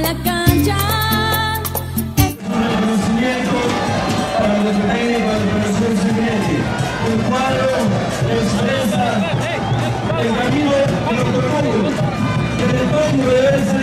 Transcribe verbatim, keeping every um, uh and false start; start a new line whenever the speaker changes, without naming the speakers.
la cancha.
Un reconocimiento para los técnicos del profesor Siminetti. Un cuadro que expresa el camino de los tortugas, que el tortuga debe ser